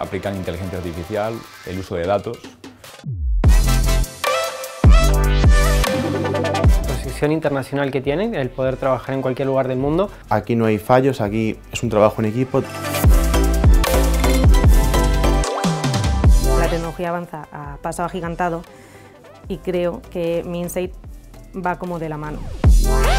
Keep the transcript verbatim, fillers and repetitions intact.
aplican inteligencia artificial, el uso de datos. La posición internacional que tienen, el poder trabajar en cualquier lugar del mundo. Aquí no hay fallos, aquí es un trabajo en equipo. La tecnología avanza a paso agigantado y creo que Minsait va como de la mano.